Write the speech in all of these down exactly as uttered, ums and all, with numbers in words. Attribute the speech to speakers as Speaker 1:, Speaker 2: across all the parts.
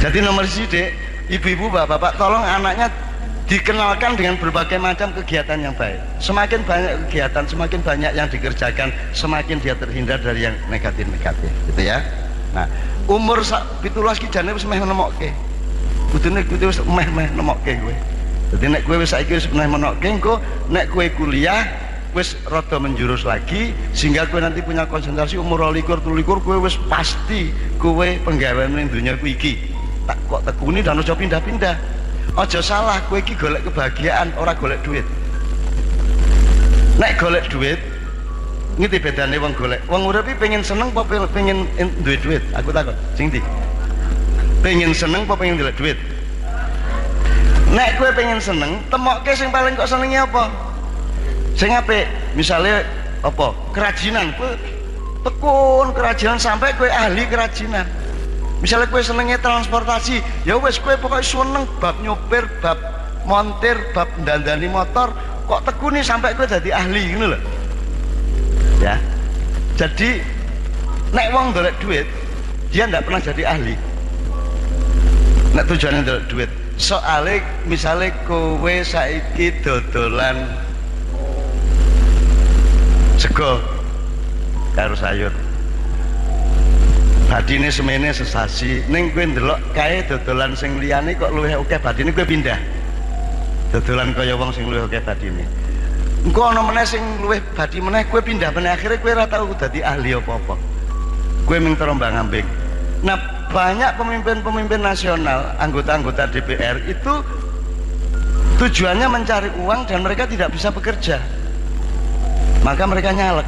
Speaker 1: Jadi nomor sidik, ibu-ibu, bapak-bapak, tolong anaknya dikenalkan dengan berbagai macam kegiatan yang baik. Semakin banyak kegiatan, semakin banyak yang dikerjakan, semakin dia terhindar dari yang negatif-negatif, gitu ya. Nah, umur pitulas ki jane wis meh nemokke. Kudune kudu wis meh-meh nemokke kowe. Dadi nek kowe wis saiki wis meh nemokke, engko nek kowe kuliah wis rada menjurus lagi sehingga kowe nanti punya konsentrasi umur dua puluh tiga puluh kowe wis pasti kowe penggawean ning donya ku iki. Tak kok tekuni dan aja pindah-pindah. Aja salah, kowe iki golek kebahagiaan, ora golek duit. Nek golek duit, ngerti bedane wong golek. Wong urip iki pengen seneng apa pengen duwe duit? Aku takut, sing ndi? Pengen seneng apa pengen golek duit? Nek kowe pengen seneng, temokke sing paling kok senengi apa? Sing apik, misale apa? Kerajinan. Kowe tekun kerajinan sampai kowe ahli kerajinan. Misalnya kue senengnya transportasi, ya wes kue pokoknya seneng bab nyopir, bab montir, bab dandani motor, kok tekuni sampai kue jadi ahli gitu loh. Ya, jadi nek wong golek duit, dia ndak pernah jadi ahli. Nek tujuannya golek duit, soalnya misalnya kowe saiki dodolan sego karo sayur. Badine semene sesasi ning kowe ndelok kae dodolan sing liyane kok luwih akeh badine kowe pindah. Dodolan kaya wong sing luwih akeh badine. Engko ana meneh sing luwih badi meneh kowe pindah meneh akhire kowe ora tau dadi ahli apa-apa. Kowe mung terombang-ambing. Nah, banyak pemimpin-pemimpin nasional, anggota-anggota D P R itu tujuannya mencari uang dan mereka tidak bisa bekerja. Maka mereka nyalek.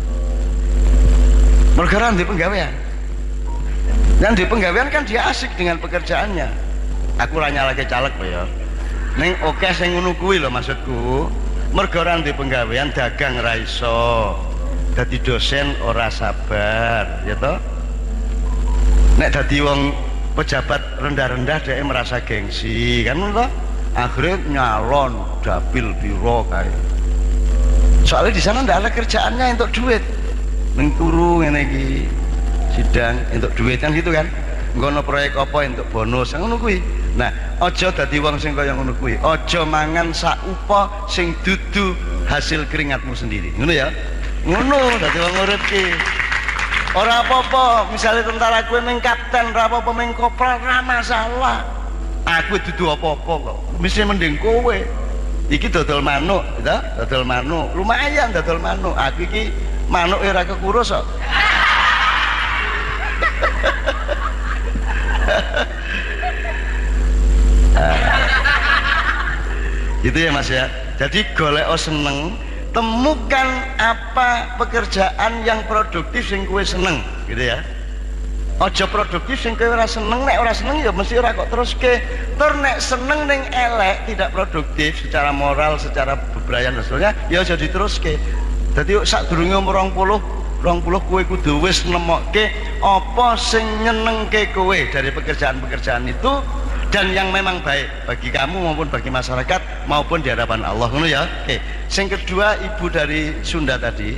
Speaker 1: Mereka ora ndek penggawean. Dan di penggawean kan dia asik dengan pekerjaannya. Aku ora nyalake caleg kok ya. Ning oke sing ngono kuwi lho maksudku. Mergo ora di penggawean dagang ra iso. Dadi dosen ora sabar, ya toh? Nek dadi wong pejabat rendah-rendah dhek merasa gengsi, kan ngono toh? Akhirnya nyalon dapil biro kae. Soalnya di sana ndak ada kerjaannya untuk duit. Ning turu ngene iki. Sidang untuk duit kan gitu kan, ngono proyek apa untuk bonus ngono kuwi. Nah, aja dadi wong sing kaya ngono kuwi. Aja mangan sak upa sing dudu hasil keringatmu sendiri. Ngono ya. Ngono dadi wong urip ki. Ora apa-apa, misalnya tentara kowe meng kapten, ora apa-apa meng kopral, ora masalah. Aku dudu apa-apa kok. Mesti mending kowe. Iki dodol manuk, gitu? Dodol manuk. Lumayan dodol manuk. Aku iki manuk ora kekurus kok. Gitu ya Mas ya. Jadi golek seneng, temukan apa pekerjaan yang produktif sing kowe seneng, gitu ya. Aja produktif sing kowe ora seneng, nek ora seneng ya mesti ora kok teruske. Tur nek seneng ning elek tidak produktif secara moral, secara bebrayan dan sebagainya, ya aja diteruske. Dadi sadurunge umur rong puluh rong puluh kowe kudu wis nemokke apa sing nyenengke kowe dari pekerjaan-pekerjaan itu dan yang memang baik bagi kamu maupun bagi masyarakat maupun di hadapan Allah, ngono ya. Oke. Sing kedua, ibu dari Sunda tadi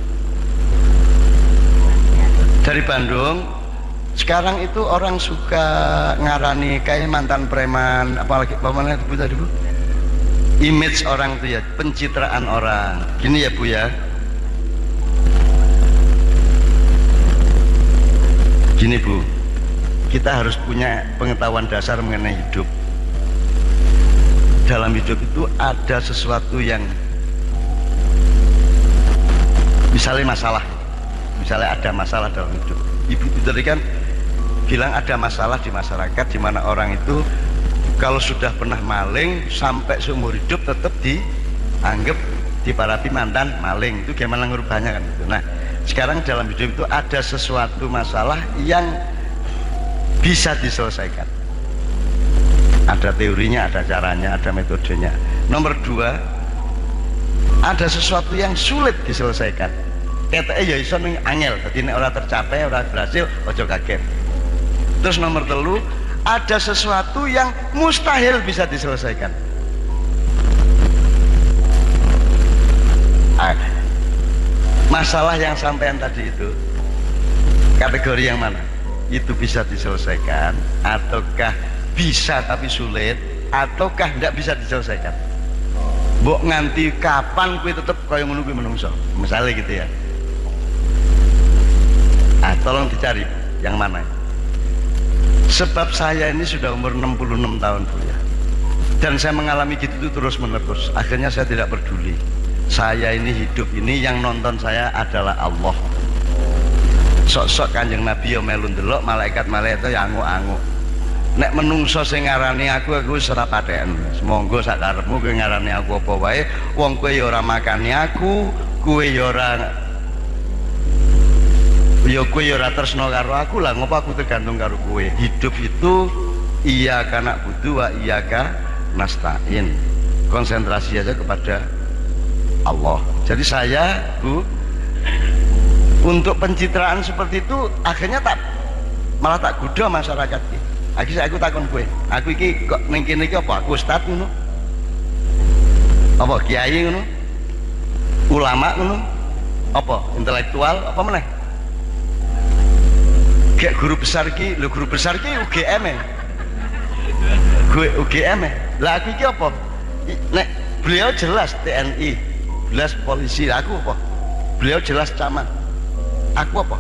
Speaker 1: dari Bandung, sekarang itu orang suka ngarani kayak mantan preman, apalagi bagaimana ibu tadi Bu? Image orang itu ya, pencitraan orang. Gini ya Bu ya. Gini Bu, kita harus punya pengetahuan dasar mengenai hidup. Dalam hidup itu ada sesuatu yang misalnya masalah, misalnya ada masalah dalam hidup. Ibu tadi kan bilang ada masalah di masyarakat di mana orang itu kalau sudah pernah maling sampai seumur hidup tetap dianggap diparati mantan maling. Itu gimana ngurubahnya kan gitu. Nah, sekarang dalam hidup itu ada sesuatu masalah yang bisa diselesaikan. Ada teorinya, ada caranya, ada metodenya. Nomor dua, ada sesuatu yang sulit diselesaikan. Kata ya iso ning angel, dadi nek ora tercapai, ora berhasil, ojo kaget. Terus nomor telu, ada sesuatu yang mustahil bisa diselesaikan. Ah, masalah yang sampean tadi itu kategori yang mana? itu bisa diselesaikan, ataukah bisa tapi sulit, ataukah tidak bisa diselesaikan. Mbok nganti kapan kuwi tetep kaya ngono kuwi menungso, misalnya gitu ya. Ah, tolong dicari yang mana. Sebab saya ini sudah umur enam puluh enam tahun Bu ya, dan saya mengalami gitu itu terus menerus. Akhirnya saya tidak peduli, saya ini hidup ini yang nonton saya adalah Allah. Sok-sok Kanjeng Nabi yo melu ndelok, malaikat-malaikat ya anguk-anguk. Nek menungso sing ngarani aku aku wis ora paten. Semonggo sak karepmu kowe ngarani aku apa wae, wong kowe ya ora makani aku, kowe ya ora ya kowe ya ora tresno karo aku lah, ngopo aku tergantung karo kowe. Hidup itu iya kana budu wa iya ka nasta'in. Konsentrasi aja kepada Allah. Jadi saya Bu, untuk pencitraan seperti itu akhirnya tak malah tak gudo masyarakat iki. Akhirnya aku takon kowe, aku iki kok ning kene iki apa? Aku ustaz ngono? Apa kiai ngono? Ulama ngono? Apa intelektual apa meneh? Kayak guru besar ki, lho guru besar ki U G M e. Gue U G M e. Lah aku iki apa? Nek beliau jelas T N I, jelas polisi, aku apa? Beliau jelas camat. Aku apa?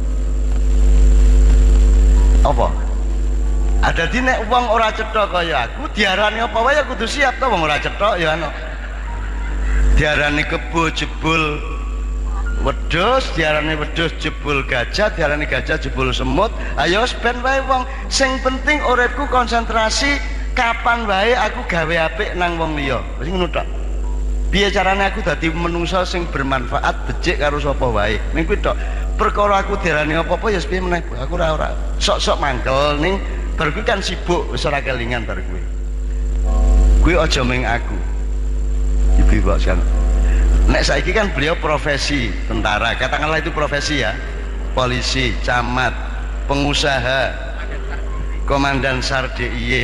Speaker 1: Apa? Ada di nek wong ora cetha kaya aku, diarani apa wae kudu siap to wong ora cetha ya ana. Diarani kebo jebul wedhus, diarani wedhus jebul gajah, diarani gajah jebul semut. Ayo ben wae wong, sing penting uripku konsentrasi, kapan wae aku gawe apik nang wong liya. Wis ngono tok. Piye carane aku dadi menungsa sing bermanfaat becik karo sapa wae. Ning kuwi tok. Perkara aku diarani apa-apa ya piye meneh. Aku ora ora sok-sok mangkel ning bar kuwi kan sibuk wis ora kelingan bar kuwi. Kuwi aja ming aku. Ibu kok kan. Nek saiki kan beliau profesi tentara, katakanlah itu profesi ya. Polisi, camat, pengusaha, komandan S A R D I Y,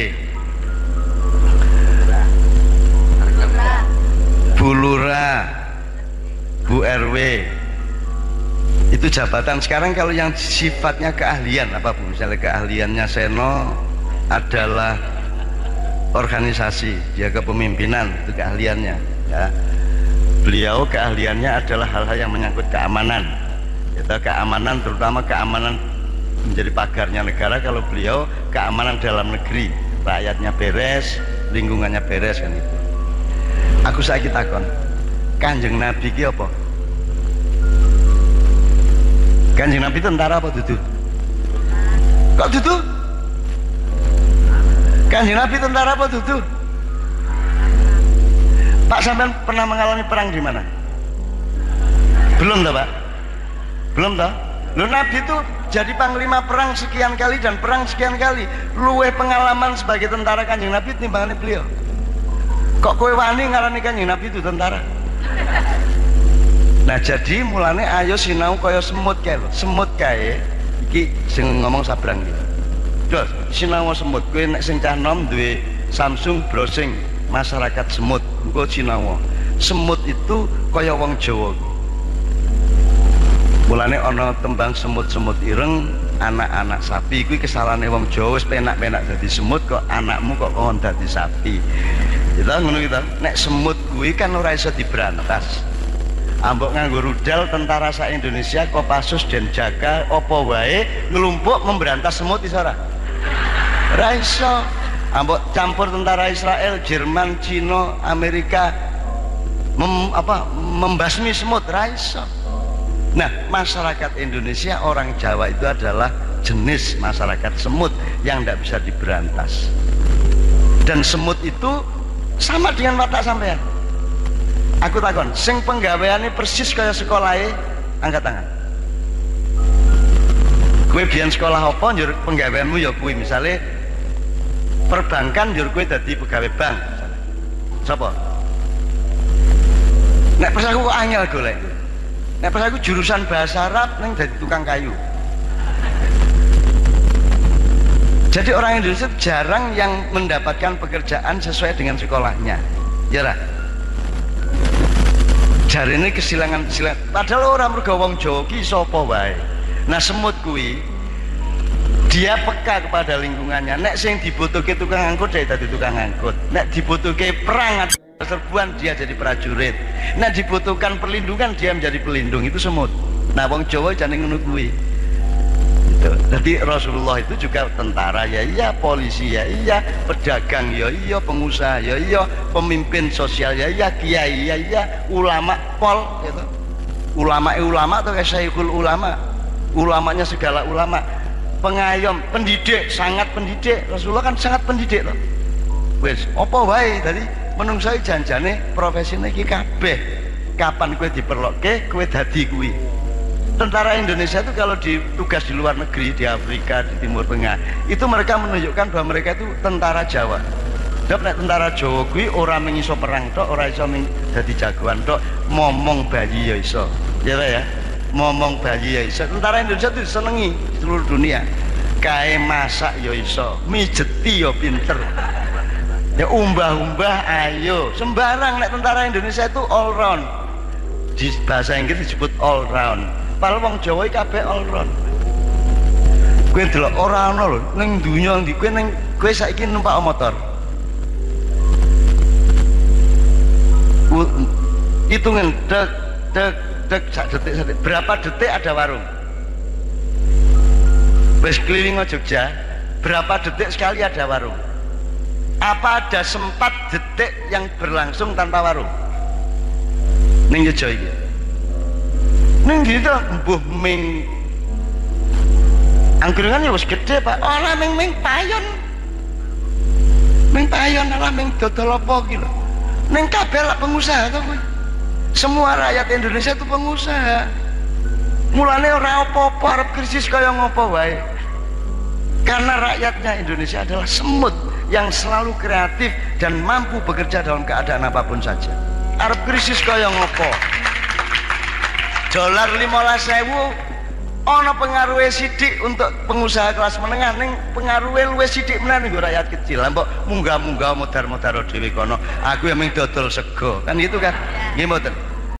Speaker 1: Bu Lurah, Bu R W. Itu jabatan. Sekarang kalau yang sifatnya keahlian apa Bu, misalnya keahliannya Seno adalah organisasi, dia kepemimpinan, itu keahliannya ya. Beliau keahliannya adalah hal-hal yang menyangkut keamanan, itu keamanan, terutama keamanan menjadi pagarnya negara. Kalau beliau keamanan dalam negeri, rakyatnya beres, lingkungannya beres kan itu. Aku saiki takon, Kanjeng Nabi ki apa? Kanjeng Nabi tentara apa dudu? Kok dudu? Kanjeng Nabi tentara apa dudu? Pak, sampean pernah mengalami perang di mana? Belum toh Pak? Belum toh? Lu Nabi itu jadi panglima perang sekian kali dan perang sekian kali. Luwe pengalaman sebagai tentara Kanjeng Nabi timbangannya beliau. Kok kowe wani ngarani Kanjeng Nabi itu tentara? Nah jadi mulane ayo sinau kaya semut kae lho. Semut kae iki sing ngomong sabrang iki. Terus sinau semut, kowe nek sing cah nom duwe Samsung browsing masyarakat semut, engko sinau. Semut itu kaya wong Jawa. Mulane ana tembang semut-semut ireng, anak-anak sapi. Kuwi kesalahane wong Jawa, wis penak-penak dadi semut kok anakmu kok kon dadi sapi. Kita ngono kita. Nek semut kuwi kan ora iso diberantas. Ambok nganggo rudal tentara sa Indonesia, Kopassus, Denjaga, opo wae ngelumpuk memberantas semut iso ora? Ora iso. Ambok campur tentara Israel, Jerman, Cina, Amerika mem, apa, membasmi semut, ora iso. Nah, masyarakat Indonesia, orang Jawa itu adalah jenis masyarakat semut yang tidak bisa diberantas. Dan semut itu sama dengan watak sampean. Aku takon, sing penggaweane persis kaya sekolahe, angkat tangan. Kowe biyen sekolah apa njur penggaweanmu ya kuwi, misale perbankan njur kowe dadi pegawai bank. Sapa? Nek pas aku kok angel golek. Nek pas aku jurusan bahasa Arab ning dadi tukang kayu. Jadi orang Indonesia jarang yang mendapatkan pekerjaan sesuai dengan sekolahnya. Ya lah. Jari ini kesilangan-kesilangan. Padahal orang mergo wong Jawa ki sapa wae. Nah semut kuwi dia peka kepada lingkungannya. Nek sing dibutuhke tukang angkut dia jadi tukang angkut, nek dibutuhke perang atau serbuan dia jadi prajurit, nek dibutuhkan perlindungan dia menjadi pelindung. Itu semut. Nah wong Jawa jane ngono kuwi. Jadi Rasulullah itu juga tentara ya iya, polisi ya iya, pedagang ya iya, pengusaha ya iya, pemimpin sosial ya iya, kiai ya iya, ulama pol gitu. Ulama ulama atau syekhul ulama, ulamanya segala ulama, pengayom, pendidik, sangat pendidik. Rasulullah kan sangat pendidik loh. Wes, apa wae tadi menungso janjane profesine iki kabeh. Kapan kowe diperlokke, kowe dadi kuwi. Tentara Indonesia itu kalau ditugas di luar negeri, di Afrika, di Timur Tengah, itu mereka menunjukkan bahwa mereka itu tentara Jawa. Dap tentara Jawa kuwi ora mengiso perang tok, ora iso dadi jagoan tok, momong bayi ya iso. Ya ya, momong bayi ya iso. Tentara Indonesia itu disenengi di seluruh dunia. Kae masak ya iso, mijeti ya pinter. Ya umbah-umbah ayo, sembarang nek tentara Indonesia itu all round. Di bahasa Inggris disebut all round. Padahal wong Jawa iki kabeh all round. Kowe delok ora ana lho ning donya ndi kowe ning kowe saiki numpak motor. Hitungan dek dek dek sak detik sak detik. Berapa detik ada warung? Wis keliling Jogja, berapa detik sekali ada warung? Apa ada sempat detik yang berlangsung tanpa warung? Ning Jogja iki. Ning gitu mbuh ming angkringan ya wis gede Pak. Ora ming-ming payon. Ming payon ora ming dodol apa iki lho. Ning kabeh lak pengusaha to kuwi. Semua rakyat Indonesia itu pengusaha. Mulane ora apa-apa arep krisis kaya ngopo wae. Karena rakyatnya Indonesia adalah semut yang selalu kreatif dan mampu bekerja dalam keadaan apapun saja. Arep krisis kaya ngopo? Dolar limolas sewu ana pengaruhe sithik untuk pengusaha kelas menengah, ning pengaruhe luwih sithik menawa nggo rakyat kecil. Lah mbok munggah-munggah modar-modar dhewe kono. Aku yang ming dodol sego. Kan gitu kan? Nggih mboten.